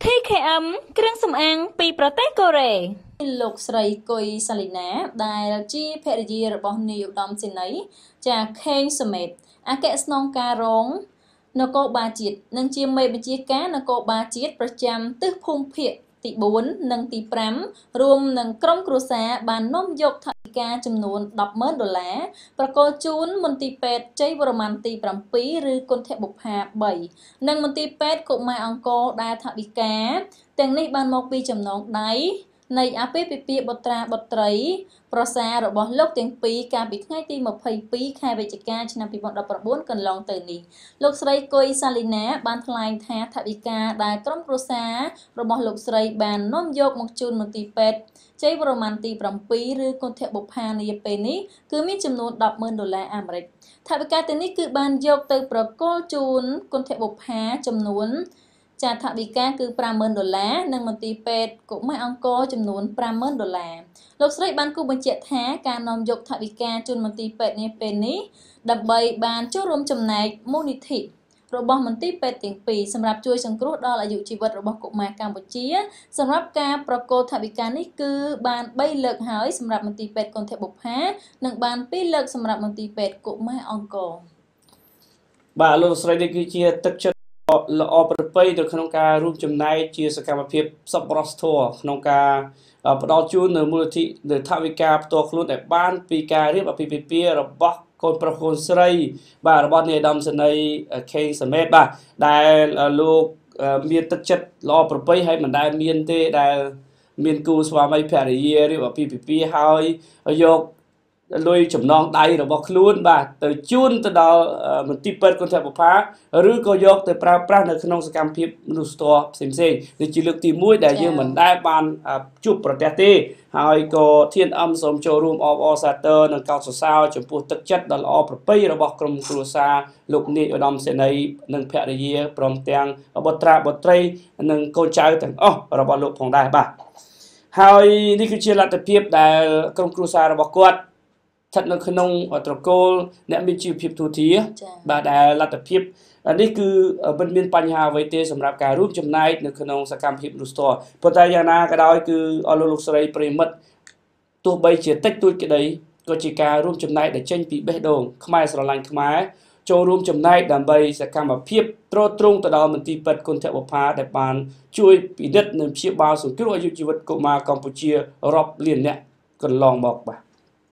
TKM គ្រឿងសម្អាងពីប្រទេសកូរ៉េលោកស្រីកុយសាលីណាដែលជាភរិយារបស់នាយឧត្តមសេនីយ៍ចាខេងសមេតអគ្គស្នងការរងនគរបាលជាតិនិងជាមេបញ្ជាការនគរបាលជាតិប្រចាំទិសភូមិភាគទី4និងទី5រួមនឹងក្រុមគ្រួសារបាននាំយកថវិកាចំនួន$10,000ប្រគល់ជូនមន្ទីរពេទ្យជ័យវរ្ម័នទី7ឬគន្ធបុប្ផា3និងមន្ទីរពេទ្យកុមារអង្គរដែលថវិកាទាំងនេះបានមកពីចំណងដៃនៃអាពាហ៍ពិពាហ៍បុត្រាបុត្រីប្រសាររបស់លោកទាំងពីរកាលពីថ្ងៃទី22ខែវិច្ឆិកាឆ្នាំ2019កន្លងទៅនេះលោកស្រីកុយសាលីណាបានថ្លែងថាថវិកាដែលក្រុមគ្រួសាររបស់លោកស្រីបាននាំយកមកជូនមន្ទីរពេទ្យជ័យវរ្ម័នទី7ឬគន្ធបុប្ផានាពេលនេះគឺមានចំនួន$10,000អាមេរិកថវិកាទាំងនេះគឺបានយកទៅប្រគល់ជូនគន្ធបុប្ផាចំនួនចាថវិកាគឺ$50,000និងមន្ទីរពេទ្យកុមារអង្គរចំនួន$50,000លោកស្រីបានគូបញ្ជាក់ថាការនាំយកថវិកាជូនមន្ទីរពេទ្យនេះពេលនេះដើម្បីបានចូលរួមចំណែកមូលនិធិរបស់មន្ទីរពេទ្យទាំងពីរសម្រាប់ជួយសង្គ្រោះដល់អាយុជីវិតរបស់កុមារកម្ពុជាសម្រាប់ការប្រគល់ថវិកានេះគឺបាន3លើកហើយសម្រាប់មន្ទីរពេទ្យគន្ធបុប្ផានិងបាន2លើកសម្រាប់មន្ទីរពេទ្យកុមារអង្គរបាទលោកស្រីនេះគឺជាទឹកចិត្តល្អប្រពៃនៅក្នុងការរួមចំណែកជាសកម្មភាពសប្បុរសធម៌ក្នុងការផ្ដល់ជូននៅមូលនិធិនៅថវិកាផ្ទាល់ខ្លួនដែលបានពីការរៀបអាពាហ៍ពិពាហ៍របស់កូនប្រុសកូនស្រីបាទរបស់នាយឧត្តមសេនីយ៍ខេងសមេតបាទដែលលោកមានទឹកចិត្តល្អប្រពៃហើយមិនដែលមានទេដែលមានគូស្វាមីភរិយារៀបអាពាហ៍ពិពាហ៍ហើយយកលុយចំណងដៃរបស់ខ្លួនបាទទៅជូនទៅដល់មន្ទីរពេទ្យគន្ធបុប្ផាឬក៏យកទៅប្រើប្រាស់នៅក្នុងសកម្មភាពមនុស្សធម៌ផ្សេងៗនេះជាលើកទី1ដែលយើងមិនដែលបានជួបប្រទះទេហើយក៏ធានអំសូមចូលរួមអបអរសាទរនិងកោតសរសើរចំពោះទឹកចិត្តដ៏ល្អប្រពៃរបស់ក្រុមគ្រួសារលោកនាយឧត្តមសេនីយ៍និងភរិយាព្រមទាំងបុត្រាបុត្រីនិងកូនចៅទាំងអស់របស់លោកផងដែរបាទហើយនេះគឺជាលទ្ធភាពដែលក្រុមគ្រួសាររបស់គាត់ស្ថិតនៅក្នុងត្រកូលអ្នកមានជីវភាពទូធាបាទដែលលទ្ធភាពនេះគឺមិនមានបញ្ហាអ្វីទេសម្រាប់ការរួមចំណែកនៅក្នុងសកម្មភាពមនុស្សធម៌ប៉ុន្តែយ៉ាងណាក៏ដោយគឺអស់លោកស្រីប្រិមិត្តទោះបីជាតិចតួចក្តីក៏ជាការរួមចំណែកដែលចេញពីបេះដូងខ្មែរស្រឡាញ់ខ្មែរចូលរួមចំណែកដើម្បីសកម្មភាពទ្រទ្រង់ទៅដល់មន្ទីរពេទ្យគន្ធបុប្ផាដែលបានជួយពិនិត្យនិងព្យាបាលសង្គ្រោះអាយុជីវិតកុមារកម្ពុជារាប់លានអ្នកកន្លងមកបាទ